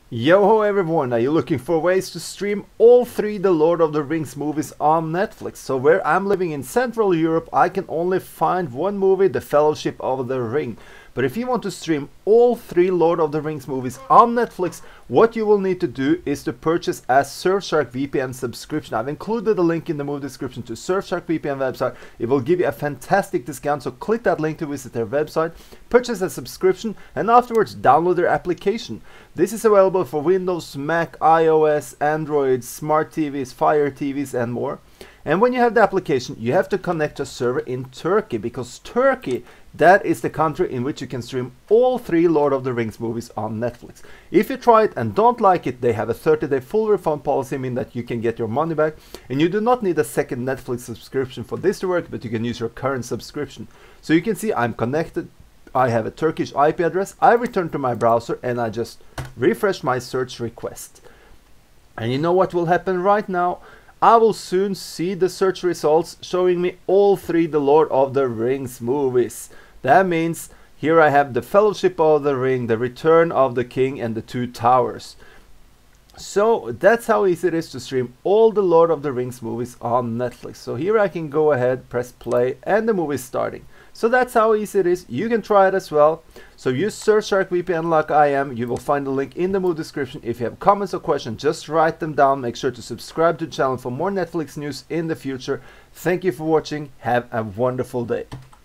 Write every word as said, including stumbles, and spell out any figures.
Yo ho everyone, are you looking for ways to stream all three The Lord of the Rings movies on Netflix? So where I'm living in Central Europe, I can only find one movie, The Fellowship of the Ring. But if you want to stream all three Lord of the Rings movies on Netflix, what you will need to do is to purchase a Surfshark V P N subscription. I've included a link in the movie description to Surfshark V P N website. It will give you a fantastic discount, so click that link to visit their website, purchase a subscription, and afterwards download their application. This is available for Windows, Mac, iOS, Android, Smart T Vs, Fire T Vs, and more. And when you have the application, you have to connect to a server in Turkey, because Turkey, that is the country in which you can stream all three Lord of the Rings movies on Netflix. If you try it and don't like it, they have a thirty day full refund policy, meaning that you can get your money back, and you do not need a second Netflix subscription for this to work, but you can use your current subscription. So you can see I'm connected, I have a Turkish I P address, I return to my browser and I just refresh my search request. And you know what will happen right now? I will soon see the search results showing me all three The Lord of the Rings movies. That means here I have The Fellowship of the Ring, The Return of the King, and The Two Towers. So that's how easy it is to stream all the Lord of the Rings movies on Netflix. So here I can go ahead, press play, and the movie is starting. So that's how easy it is. You can try it as well. So use Surfshark V P N like I am. You will find the link in the movie description. If you have comments or questions, just write them down. Make sure to subscribe to the channel for more Netflix news in the future. Thank you for watching. Have a wonderful day.